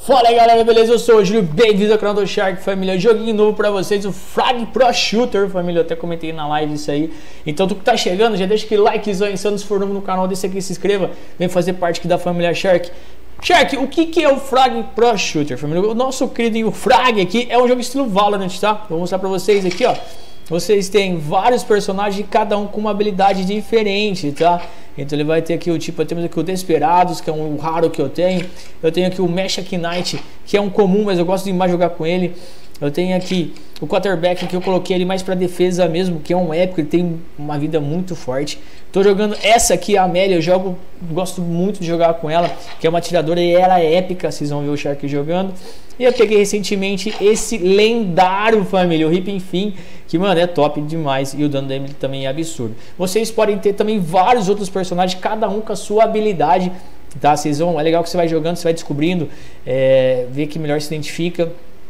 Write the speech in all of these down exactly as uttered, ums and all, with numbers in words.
Fala aí galera, beleza? Eu sou o Júlio, bem-vindo ao canal do Shark Família. Joguinho novo pra vocês, o Frag Pro Shooter, família. Eu até comentei na live isso aí. Então tu que tá chegando, já deixa aquele likezão aí, se for novo no canal, deixa aqui, se inscreva. Vem fazer parte aqui da família Shark. Shark, o que que é o Frag Pro Shooter, família? O nosso querido Frag aqui é um jogo estilo Valorant, tá? Vou mostrar pra vocês aqui, ó. Vocês têm vários personagens, cada um com uma habilidade diferente, tá? Então ele vai ter aqui o tipo, temos aqui o Desperados, que é um raro que eu tenho. Eu tenho aqui o Meshach Knight, que é um comum, mas eu gosto demais de jogar com ele. Eu tenho aqui o Quarterback, que eu coloquei ele mais para defesa mesmo, que é um épico, ele tem uma vida muito forte. Tô jogando essa aqui, a Amélia, eu jogo, gosto muito de jogar com ela, que é uma atiradora e ela é épica, vocês vão ver o Shark jogando. E eu peguei recentemente esse lendário, família, o Ripping Fin, que, mano, é top demais. E o dano dele também é absurdo. Vocês podem ter também vários outros personagens, cada um com a sua habilidade, tá? Vocês vão, é legal que você vai jogando, você vai descobrindo, é, ver que melhor se identifica.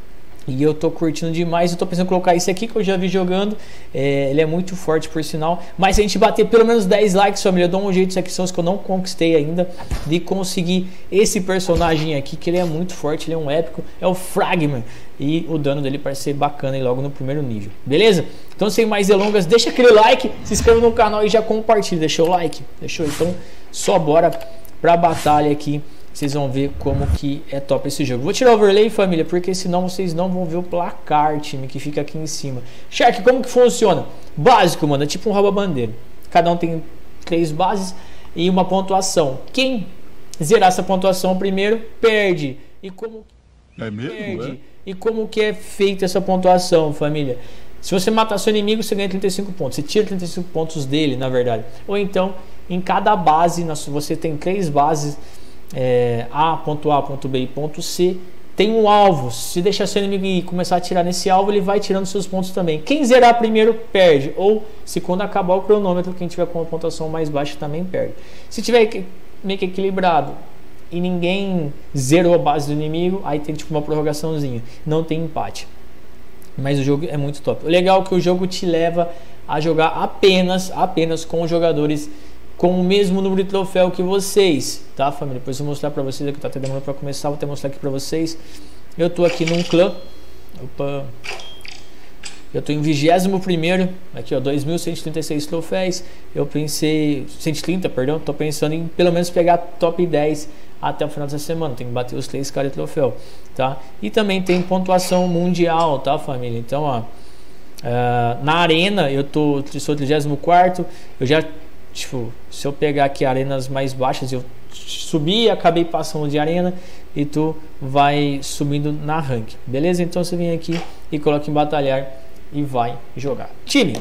E eu tô curtindo demais. Eu tô pensando em colocar esse aqui que eu já vi jogando. É, ele é muito forte, por sinal. Mas se a gente bater pelo menos dez likes, família, eu dou um jeito. Isso aqui são os que eu não conquistei ainda, de conseguir esse personagem aqui, que ele é muito forte, ele é um épico. É o Fragman. E o dano dele parece ser bacana aí logo no primeiro nível. Beleza? Então, sem mais delongas, deixa aquele like, se inscreva no canal e já compartilha. Deixou o like? Deixou? Então, só bora pra batalha aqui. Vocês vão ver como que é top esse jogo. Vou tirar o overlay, família, porque senão vocês não vão ver o placar, time, que fica aqui em cima. Shark, como que funciona? Básico, mano, é tipo um rouba-bandeira. Cada um tem três bases e uma pontuação. Quem zerar essa pontuação primeiro, perde. E como é mesmo, perde? É? E como que é feita essa pontuação, família? Se você matar seu inimigo, você ganha trinta e cinco pontos. Você tira trinta e cinco pontos dele, na verdade. Ou então, em cada base, você tem três bases. É, A, ponto A, ponto B e ponto C. Tem um alvo. Se deixar seu inimigo ir começar a atirar nesse alvo, ele vai tirando seus pontos também. Quem zerar primeiro perde. Ou se quando acabar o cronômetro, quem tiver com uma pontuação mais baixa também perde. Se tiver meio que equilibrado e ninguém zerou a base do inimigo, aí tem tipo uma prorrogaçãozinha. Não tem empate. Mas o jogo é muito top. O legal é que o jogo te leva a jogar apenas, apenas com os jogadores com o mesmo número de troféu que vocês, tá, família? Depois eu vou mostrar pra vocês aqui, tá até demorando pra começar, vou até mostrar aqui pra vocês. Eu tô aqui num clã. Opa. Eu tô em vigésimo primeiro, aqui ó, dois mil cento e trinta e seis troféus. Eu pensei, cento e trinta, perdão, tô pensando em pelo menos pegar top dez até o final dessa semana. Tem que bater os três caras de troféu, tá? E também tem pontuação mundial, tá, família? Então, ó, uh, na arena eu tô, sou trigésimo quarto, eu já, tipo, se eu pegar aqui arenas mais baixas, eu subi e acabei passando de arena e tu vai subindo na rank, beleza? Então você vem aqui e coloca em batalhar e vai jogar. Time,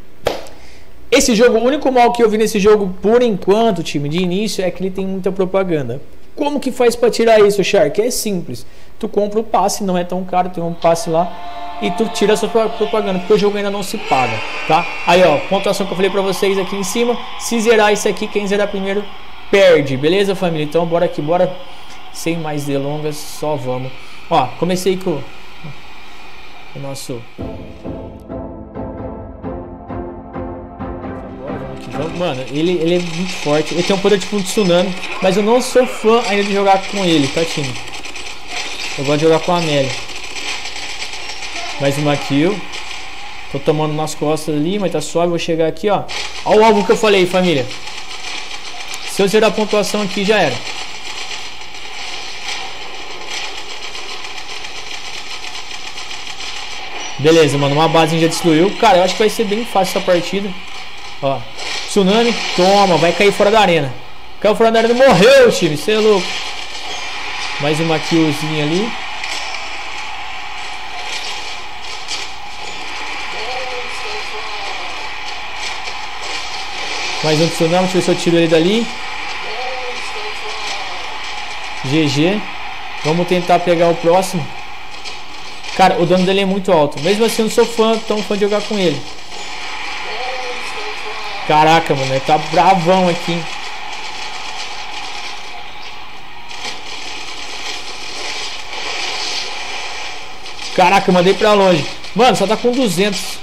esse jogo, o único mal que eu vi nesse jogo por enquanto, time, de início, é que ele tem muita propaganda. Como que faz para tirar isso, Shark? É simples, tu compra o passe, não é tão caro, tem um passe lá e tu tira a sua propaganda, porque o jogo ainda não se paga, tá? Aí ó, pontuação que eu falei pra vocês aqui em cima. Se zerar isso aqui, quem zerar primeiro perde, beleza, família? Então bora aqui, bora. Sem mais delongas, só vamos. Ó, comecei com o nosso... Mano, ele, ele é muito forte. Ele tem um poder tipo um tsunami, mas eu não sou fã ainda de jogar com ele, tá, time? Eu gosto de jogar com a Amélia. Mais uma kill. Tô tomando nas costas ali, mas tá suave. Vou chegar aqui, ó. Olha o alvo que eu falei, família. Se eu zerar a pontuação aqui, já era. Beleza, mano. Uma base já destruiu. Cara, eu acho que vai ser bem fácil essa partida. Ó. Tsunami. Toma. Vai cair fora da arena. Caiu fora da arena. Morreu, time. Você é louco. Mais uma killzinha ali. Mais um tsunami, deixa eu ver se eu tiro ele dali. G G. Vamos tentar pegar o próximo. Cara, o dano dele é muito alto. Mesmo assim eu não sou fã, tão fã de jogar com ele. Caraca, mano, ele tá bravão aqui. Caraca, eu mandei pra longe. Mano, só tá com duzentos.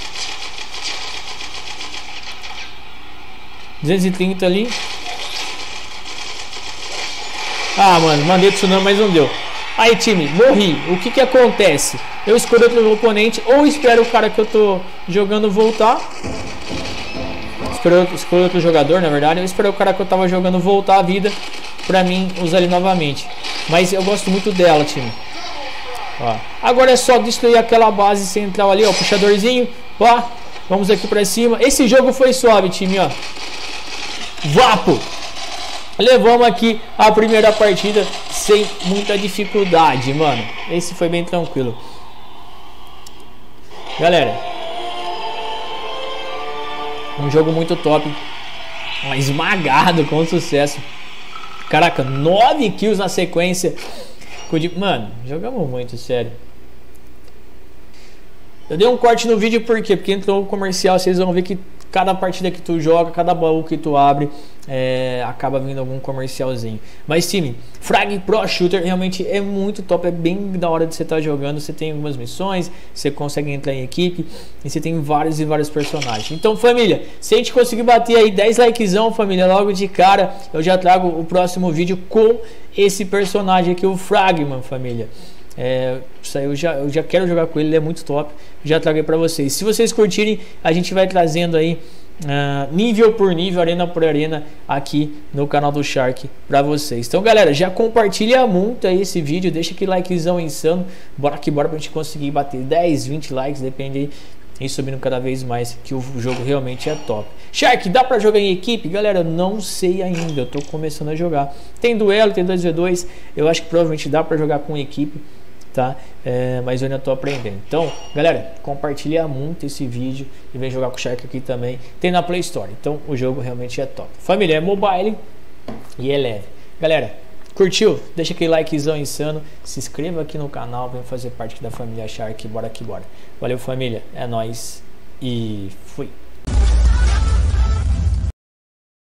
duzentos e trinta ali. Ah, mano, mandei o tsunami, mas não deu. Aí, time, morri. O que que acontece? Eu escolho outro oponente ou espero o cara que eu tô jogando voltar. Espero, escolho outro jogador, na verdade. Eu espero o cara que eu tava jogando voltar a vida pra mim usar ele novamente. Mas eu gosto muito dela, time. Ó. Agora é só destruir aquela base central ali, ó. Puxadorzinho. Ó. Vamos aqui pra cima. Esse jogo foi suave, time, ó. Vapo! Levamos aqui a primeira partida sem muita dificuldade, mano. Esse foi bem tranquilo. Galera, um jogo muito top. Esmagado com sucesso. Caraca, nove kills na sequência. Mano, jogamos muito, sério. Eu dei um corte no vídeo por quê? Porque entrou o comercial, vocês vão ver que cada partida que tu joga, cada baú que tu abre, é, acaba vindo algum comercialzinho. Mas time, Frag Pro Shooter realmente é muito top, é bem da hora de você estar jogando. Você tem algumas missões, você consegue entrar em equipe e você tem vários e vários personagens. Então, família, se a gente conseguir bater aí dez likezão, família, logo de cara, eu já trago o próximo vídeo com esse personagem aqui, o Fragman, família. É, isso aí eu já, eu já quero jogar com ele, ele é muito top. Já traguei pra vocês. Se vocês curtirem, a gente vai trazendo aí uh, nível por nível, arena por arena, aqui no canal do Shark pra vocês. Então, galera, já compartilha muito aí esse vídeo, deixa aquele likezão insano. Bora que bora pra gente conseguir bater dez, vinte likes, depende aí, e subindo cada vez mais, que o jogo realmente é top. Shark, dá pra jogar em equipe? Galera, eu não sei ainda, eu tô começando a jogar. Tem duelo, tem dois v dois, eu acho que provavelmente dá pra jogar com equipe, tá? É, mas eu ainda tô aprendendo. Então, galera, compartilha muito esse vídeo e vem jogar com o Shark aqui também. Tem na Play Store, então o jogo realmente é top. Família, é mobile e é leve. Galera, curtiu? Deixa aquele likezão insano, se inscreva aqui no canal, vem fazer parte da família Shark, bora que bora. Valeu, família, é nóis e fui!